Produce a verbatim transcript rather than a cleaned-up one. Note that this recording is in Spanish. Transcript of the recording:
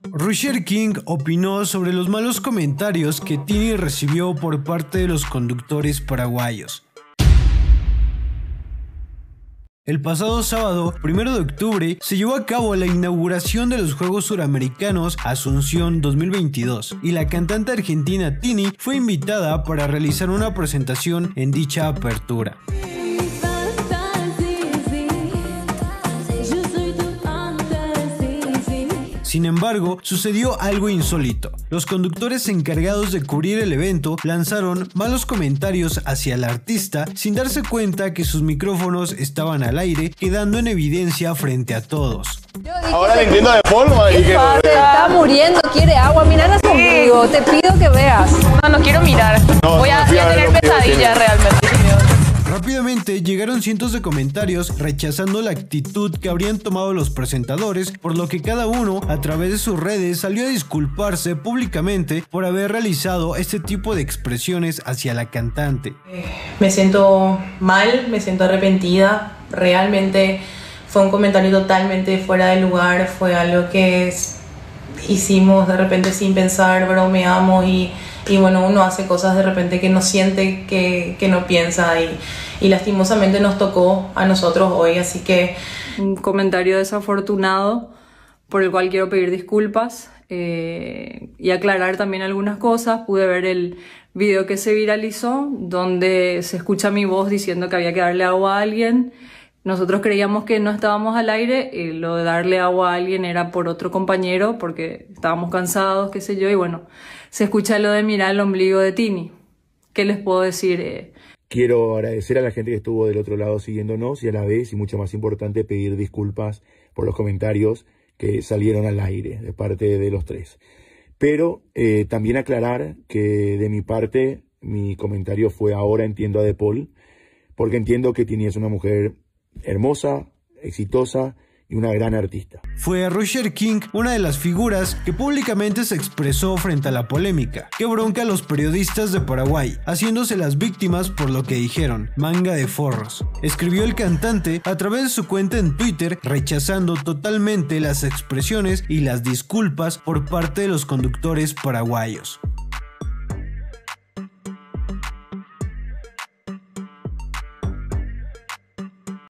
Roger King opinó sobre los malos comentarios que Tini recibió por parte de los conductores paraguayos. El pasado sábado, primero de octubre, se llevó a cabo la inauguración de los Juegos Suramericanos Asunción dos mil veintidós y la cantante argentina Tini fue invitada para realizar una presentación en dicha apertura. Sin embargo, sucedió algo insólito. Los conductores encargados de cubrir el evento lanzaron malos comentarios hacia la artista sin darse cuenta que sus micrófonos estaban al aire, quedando en evidencia frente a todos. Ahora le entiendo de polvo y que... Se está muriendo, quiere agua, mira conmigo, te pido que veas. No, no quiero mirar, no, voy a, no voy a tener pesadillas realmente. Rápidamente llegaron cientos de comentarios rechazando la actitud que habrían tomado los presentadores, por lo que cada uno a través de sus redes salió a disculparse públicamente por haber realizado este tipo de expresiones hacia la cantante. Me siento mal, me siento arrepentida, realmente fue un comentario totalmente fuera de lugar, fue algo que hicimos de repente sin pensar, bromeamos y... Y bueno, uno hace cosas de repente que no siente, que, que no piensa y, y lastimosamente nos tocó a nosotros hoy, así que... Un comentario desafortunado por el cual quiero pedir disculpas eh, y aclarar también algunas cosas. Pude ver el video que se viralizó donde se escucha mi voz diciendo que había que darle agua a alguien. Nosotros creíamos que no estábamos al aire y lo de darle agua a alguien era por otro compañero porque estábamos cansados, qué sé yo, y bueno, se escucha lo de mirar el ombligo de Tini. ¿Qué les puedo decir? Eh, Quiero agradecer a la gente que estuvo del otro lado siguiéndonos y a la vez, y mucho más importante, pedir disculpas por los comentarios que salieron al aire de parte de los tres. Pero eh, también aclarar que de mi parte mi comentario fue ahora entiendo a De Paul, porque entiendo que Tini es una mujer hermosa, exitosa y una gran artista. Fue Roger King una de las figuras que públicamente se expresó frente a la polémica. Qué bronca a los periodistas de Paraguay, haciéndose las víctimas por lo que dijeron, manga de forros. Escribió el cantante a través de su cuenta en Twitter, rechazando totalmente las expresiones y las disculpas por parte de los conductores paraguayos.